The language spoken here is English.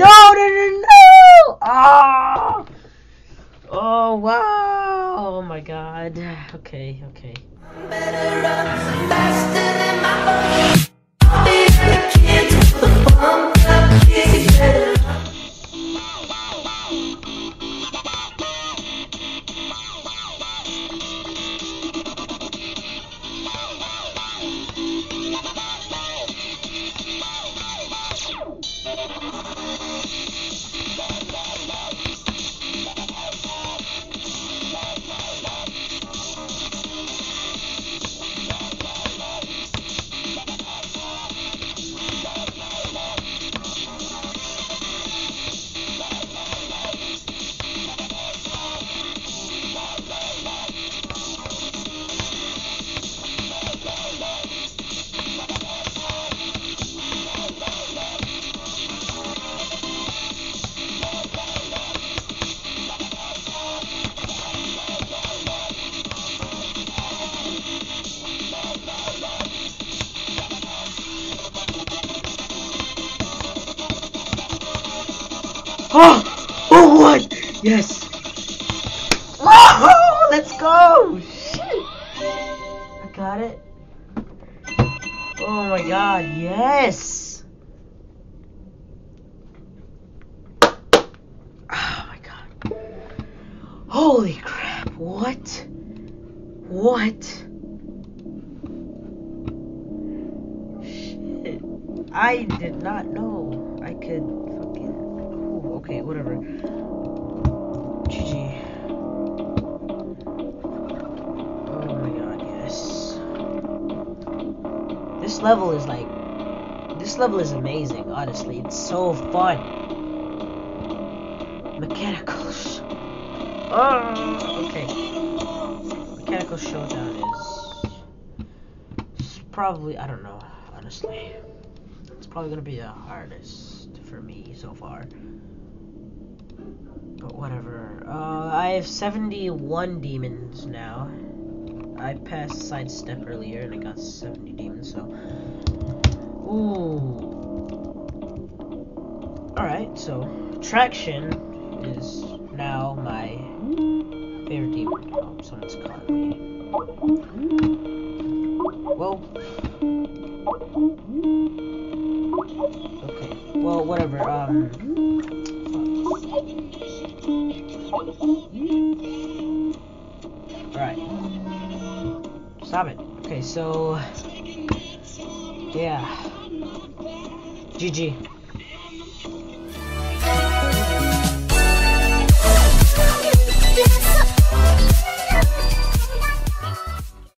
No! Ah! Oh wow! Oh my god. Okay. Better run faster than my own. I'll be the kid with the pumped up kids. Better run. Oh what? Yes. Oh, let's go. Shit. I got it. Oh my god, yes. Oh my god. Holy crap. What? Shit. I did not know I could fucking... Ooh, okay, whatever. GG. Oh my god, yes. This level is amazing, honestly. It's so fun. Mechanical okay. Mechanical Showdown is probably, I don't know, honestly. It's probably gonna be the hardest for me so far. But whatever. I have 71 demons now. I passed sidestep earlier and I got 70 demons, so... Ooh. Alright, so Traction is now my favorite demon. Oh, someone's calling me. Well... Okay, well, whatever, Alright. Stop it. Okay, so... Yeah. GG.